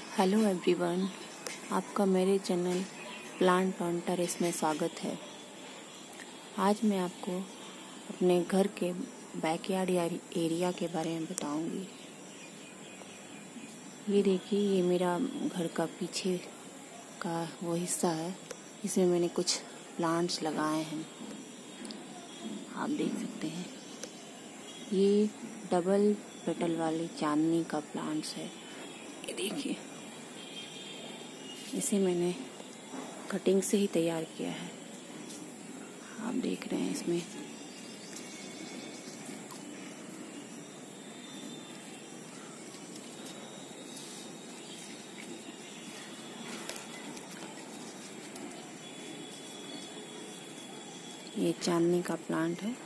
Hello everyone, आपका मेरे channel plant on terrace में स्वागत है। आज मैं आपको अपने घर के बैकयार्ड एरिया के बारे में बताऊंगी। ये देखिए, ये मेरा घर का पीछे का वो हिस्सा है। इसमें मैंने कुछ प्लांट्स लगाए हैं, आप देख सकते हैं। ये डबल पेटल वाली चांदनी का प्लांट्स है। ये देखिए, इसे मैंने कटिंग से ही तैयार किया है। आप देख रहे हैं इसमें ये चांदनी का प्लांट है।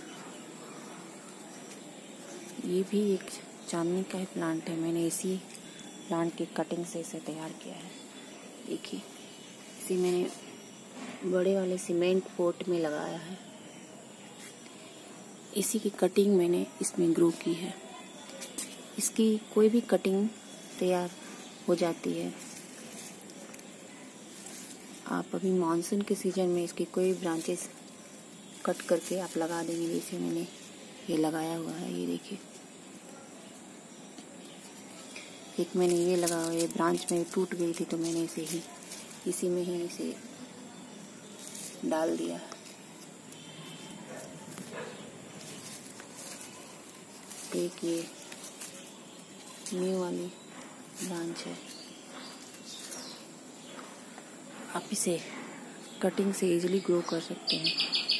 ये भी एक चांदनी का ही प्लांट है। मैंने इसी प्लांट की कटिंग से इसे तैयार किया है। देखिए, इसे मैंने बड़े वाले सीमेंट पोट में लगाया है। इसी की कटिंग मैंने इसमें ग्रो की है। इसकी कोई भी कटिंग तैयार हो जाती है। आप अभी मानसून के सीजन में इसकी कोई ब्रांचेस कट करके आप लगा देंगे। जैसे मैंने ये लगाया हुआ है, ये देखिए। एक मैंने ये लगा हुआ, ये ब्रांच में टूट गई थी तो मैंने इसी में ही इसे डाल दिया। एक ये न्यू वाली ब्रांच है। आप इसे कटिंग से इजीली ग्रो कर सकते हैं।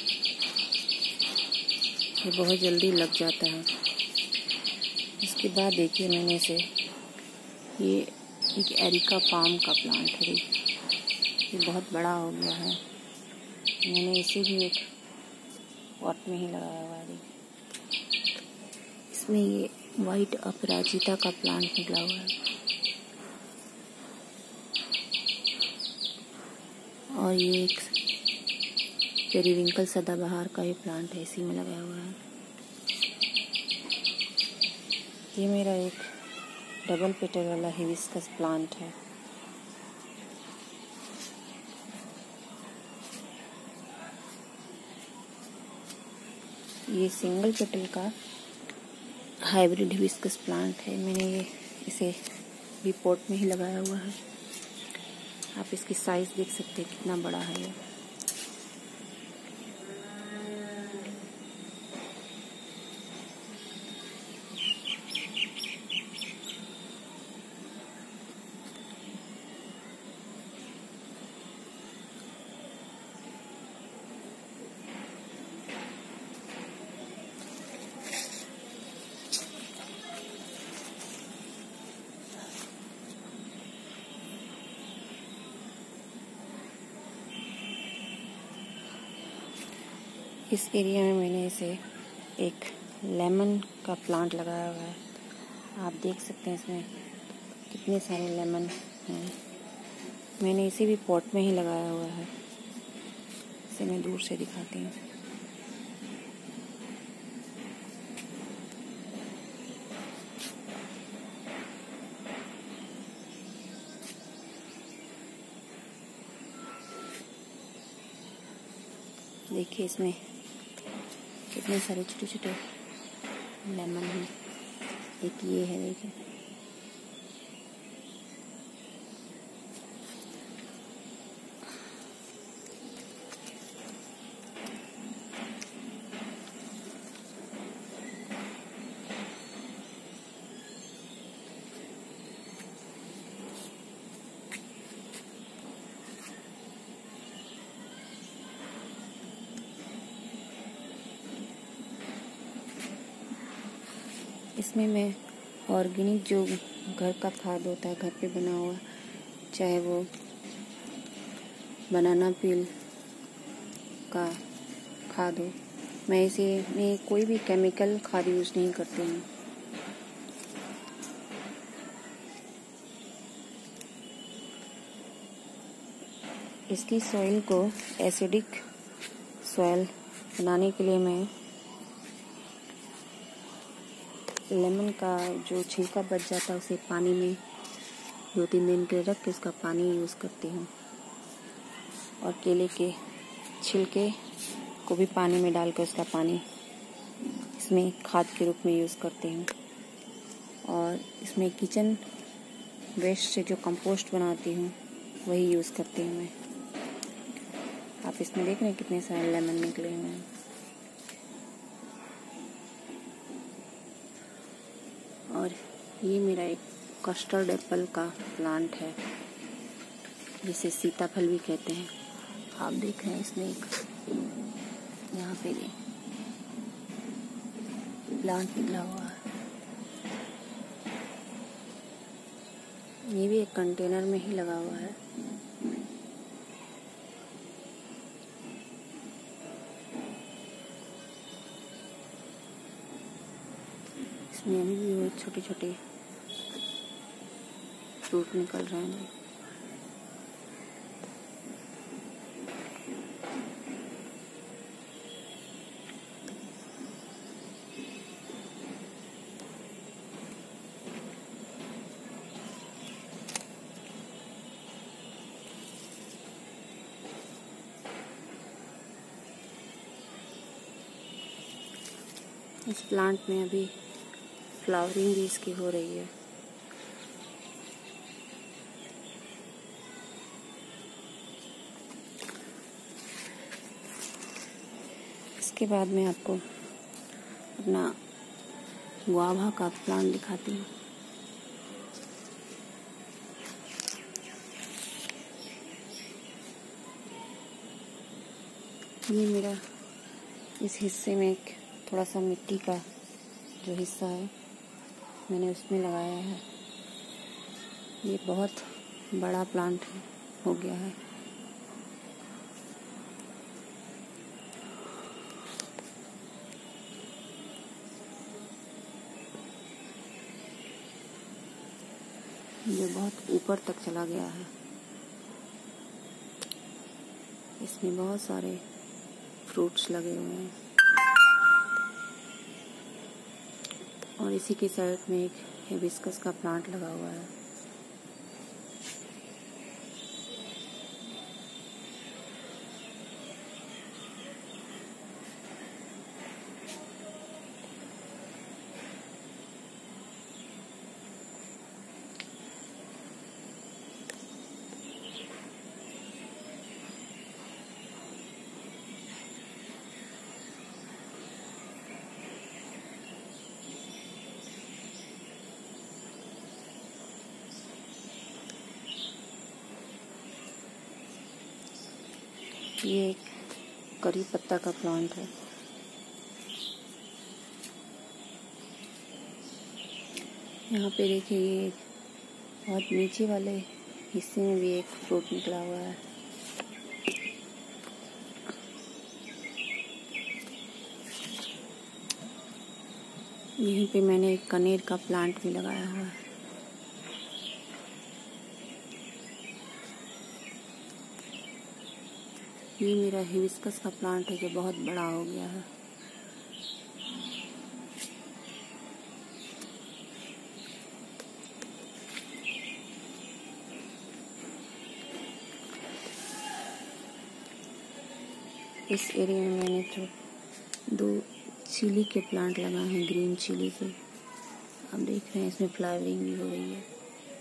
ये बहुत जल्दी लग जाता है। इसके बाद देखिए, मैंने इसे ये एक एरिका पाम का प्लांट है। ये बहुत बड़ा हो गया है। मैंने इसे भी एक पॉट में ही लगाया हुआ है। इसमें ये वाइट अपराजिता का प्लांट निकला हुआ है और ये एक पेरीविंकल सदाबहार का ही प्लांट है, इसी में लगाया हुआ है। ये मेरा एक डबल पेटल वाला हिबिस्कस प्लांट है। ये सिंगल पेटल का हाइब्रिड हिबिस्कस प्लांट है। मैंने इसे भी पॉट में ही लगाया हुआ है। आप इसकी साइज देख सकते हैं कितना बड़ा है ये। इस एरिया में मैंने इसे एक लेमन का प्लांट लगाया हुआ है। आप देख सकते हैं इसमें कितने सारे लेमन हैं। मैंने इसे भी पॉट में ही लगाया हुआ है। इसे मैं दूर से दिखाती हूँ। देखिए, इसमें कितने सारे छोटे छोटे लेमन हैं। एक ये है, देखिए। इसमें मैं ऑर्गेनिक जो घर का खाद होता है, घर पे बना हुआ, चाहे वो बनाना पील का खाद हो, मैं इसे में कोई भी केमिकल खाद यूज़ नहीं करती हूँ। इसकी सॉइल को एसिडिक सॉइल बनाने के लिए मैं लेमन का जो छिलका बच जाता है उसे पानी में 2-3 दिन के लिए रख के उसका पानी यूज़ करती हूँ। और केले के छिलके को भी पानी में डाल कर उसका पानी इसमें खाद के रूप में यूज़ करती हूँ। और इसमें किचन वेस्ट से जो कंपोस्ट बनाती हूँ वही यूज़ करती हूँ मैं। आप इसमें देख रहे हैं कितने सारे लेमन निकले हुए हैं। और ये मेरा एक कस्टर्ड एप्पल का प्लांट है जिसे सीताफल भी कहते हैं। आप देख रहे हैं इसमें एक यहाँ पे भी प्लांट निकला हुआ है। ये भी एक कंटेनर में ही लगा हुआ है। इसमें अभी भी वो छोटे छोटे फ्रूट निकल रहे हैं। इस प्लांट में अभी फ्लावरिंग भी इसकी हो रही है। इसके बाद मैं आपको अपना गुआवा का प्लांट दिखाती हूँ। ये मेरा इस हिस्से में एक थोड़ा सा मिट्टी का जो हिस्सा है मैंने उसमें लगाया है। ये बहुत बड़ा प्लांट हो गया है। ये बहुत ऊपर तक चला गया है। इसमें बहुत सारे फ्रूट्स लगे हुए हैं। और इसी के साइड में एक हिबिस्कस का प्लांट लगा हुआ है। ये एक करी पत्ता का प्लांट है। यहाँ पे देखिए ये बहुत नीचे वाले हिस्से में भी एक फ्रूट निकला हुआ है। यहीं पे मैंने एक कनेर का प्लांट भी लगाया हुआ है। ये मेरा हिबिस्कस का प्लांट है जो बहुत बड़ा हो गया है। इस एरिया में मैंने तो 2 चिली के प्लांट लगाए हैं, ग्रीन चिली के। आप देख रहे हैं इसमें फ्लावरिंग भी हो रही है।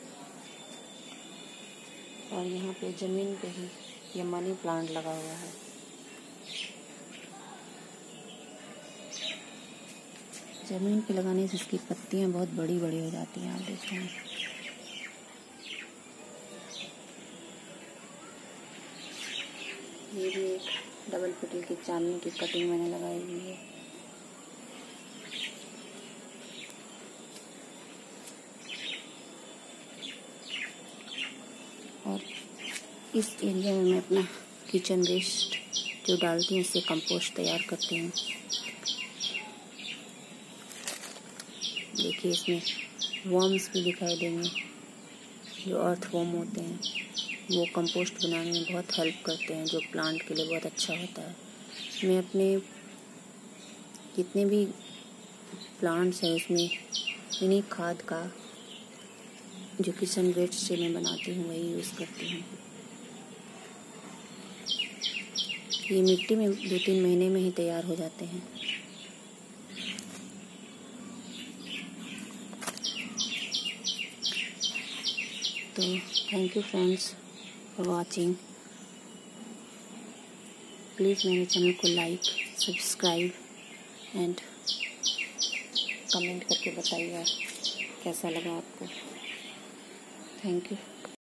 और यहाँ पे ज़मीन पे ही ये मनी प्लांट लगा हुआ है। ज़मीन पे लगाने से इसकी पत्तियाँ बहुत बड़ी बड़ी हो जाती हैं। आप देख रहे हैं। ये भी एक डबल पेटल की चांदनी की कटिंग मैंने लगाई हुई है। और इस एरिया में मैं अपना किचन वेस्ट जो डालती हूँ उससे कंपोस्ट तैयार करती हूँ। देखिए इसमें वर्म्स भी दिखाई देंगे, जो अर्थवर्म होते हैं। वो कंपोस्ट बनाने में बहुत हेल्प करते हैं, जो प्लांट के लिए बहुत अच्छा होता है। मैं अपने जितने भी प्लांट्स हैं उसमें इन्हीं खाद का जो किचन वेस्ट से मैं बनाती हूँ वही यूज़ करती हूँ। ये मिट्टी में 2-3 महीने में ही तैयार हो जाते हैं। तो thank you friends for watching. Please मेरे चैनल को लाइक, सब्सक्राइब एंड कमेंट करके बताइएगा कैसा लगा आपको। Thank you.